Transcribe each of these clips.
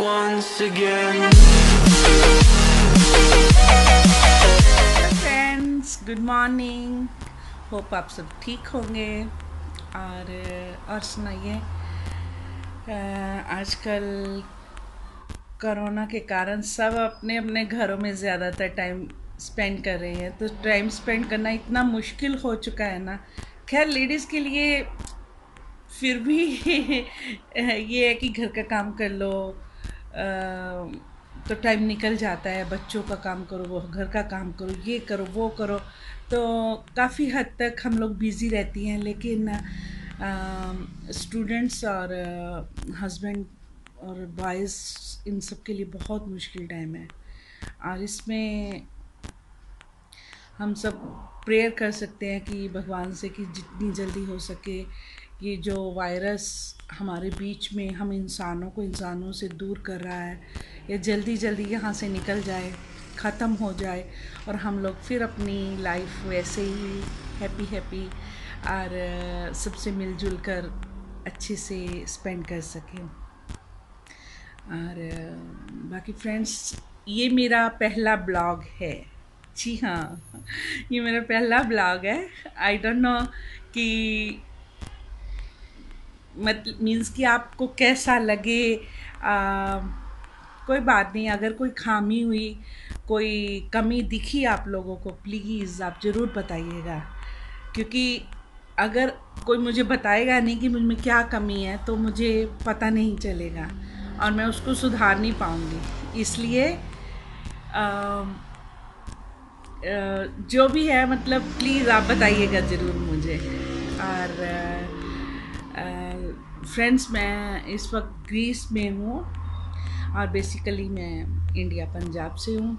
once again. Friends, good morning. Hope आप सब ठीक होंगे। और सुनाइए, आजकल कोरोना के कारण सब अपने अपने घरों में ज़्यादातर टाइम स्पेंड कर रहे हैं, तो टाइम स्पेंड करना इतना मुश्किल हो चुका है ना। खैर, लेडीज़ के लिए फिर भी ये है कि घर का काम कर लो तो टाइम निकल जाता है। बच्चों का काम करो, वो घर का काम करो, ये करो वो करो, तो काफ़ी हद तक हम लोग बिज़ी रहती हैं। लेकिन स्टूडेंट्स और हस्बैंड और बॉयज़, इन सब के लिए बहुत मुश्किल टाइम है। और इसमें हम सब प्रेयर कर सकते हैं कि भगवान से कि जितनी जल्दी हो सके ये जो वायरस हमारे बीच में हम इंसानों से दूर कर रहा है, ये जल्दी जल्दी यहाँ से निकल जाए, ख़त्म हो जाए और हम लोग फिर अपनी लाइफ वैसे ही हैप्पी और सबसे मिलजुल कर अच्छे से स्पेंड कर सकें। और बाकी फ्रेंड्स, ये मेरा पहला ब्लॉग है। जी हाँ, ये मेरा पहला ब्लॉग है। आई डोंट नो कि मीन्स कि आपको कैसा लगे। कोई बात नहीं, अगर कोई खामी हुई, कोई कमी दिखी आप लोगों को, प्लीज़ आप ज़रूर बताइएगा, क्योंकि अगर कोई मुझे बताएगा नहीं कि मुझ में क्या कमी है तो मुझे पता नहीं चलेगा और मैं उसको सुधार नहीं पाऊँगी। इसलिए जो भी है, मतलब प्लीज़ आप बताइएगा ज़रूर मुझे। और फ्रेंड्स, मैं इस वक्त ग्रीस में हूँ और बेसिकली मैं इंडिया पंजाब से हूँ।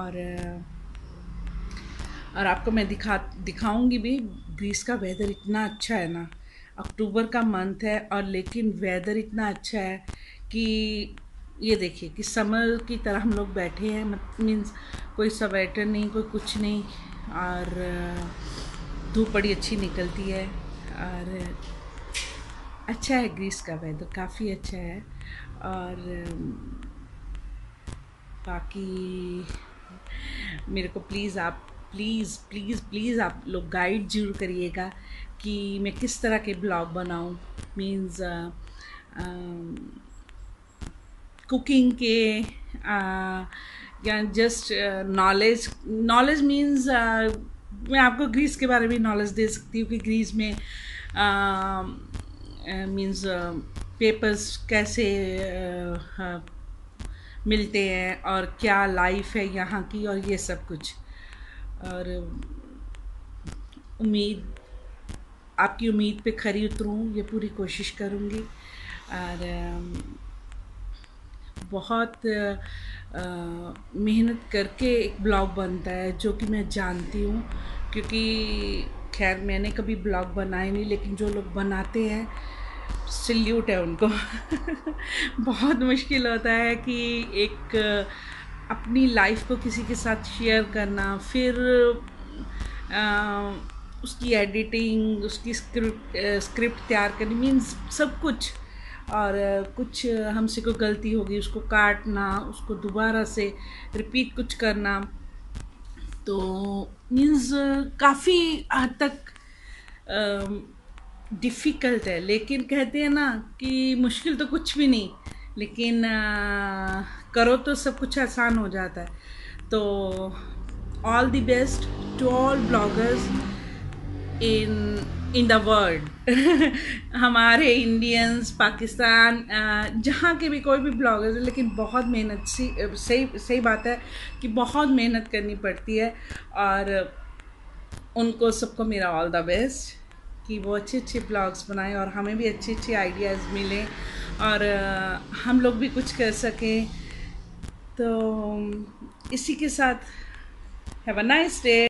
और आपको मैं दिखाऊंगी भी। ग्रीस का वेदर इतना अच्छा है ना। अक्टूबर का मंथ है और लेकिन वेदर इतना अच्छा है कि ये देखिए कि समर की तरह हम लोग बैठे हैं। मीन्स कोई स्वेटर नहीं, कोई कुछ नहीं, और धूप बड़ी अच्छी निकलती है और अच्छा है। ग्रीस का वेदर काफ़ी अच्छा है। और बाकी मेरे को प्लीज़ आप लोग गाइड जरूर करिएगा कि मैं किस तरह के ब्लॉग बनाऊं। मीन्स कुकिंग के या जस्ट नॉलेज मीन्स मैं आपको ग्रीस के बारे में नॉलेज दे सकती हूँ कि ग्रीस में मीन्स पेपर्स कैसे मिलते हैं और क्या लाइफ है यहाँ की, और ये सब कुछ। और आपकी उम्मीद पे खरी उतरूँ, ये पूरी कोशिश करूँगी। और बहुत मेहनत करके एक ब्लॉग बनता है, जो कि मैं जानती हूँ, क्योंकि खैर मैंने कभी ब्लॉग बनाए नहीं, लेकिन जो लोग बनाते हैं सल्यूट है उनको। बहुत मुश्किल होता है कि एक अपनी लाइफ को किसी के साथ शेयर करना, फिर उसकी एडिटिंग, उसकी स्क्रिप्ट तैयार करनी, मीन्स सब कुछ। और कुछ हमसे कोई गलती होगी उसको काटना, उसको दोबारा से रिपीट कुछ करना, तो मीन्स काफ़ी हद तक डिफ़िकल्ट है। लेकिन कहते हैं ना कि मुश्किल तो कुछ भी नहीं, लेकिन करो तो सब कुछ आसान हो जाता है। तो all the best to all bloggers in the world. हमारे इंडियंस, पाकिस्तान, जहाँ के भी कोई भी ब्लॉगर्स है, लेकिन बहुत मेहनत सही बात है कि बहुत मेहनत करनी पड़ती है। और उनको सबको मेरा ऑल द बेस्ट कि वो अच्छे अच्छे ब्लॉग्स बनाएं और हमें भी अच्छे अच्छे आइडियाज़ मिलें और हम लोग भी कुछ कर सकें। तो इसी के साथ हैव अ नाइस डे।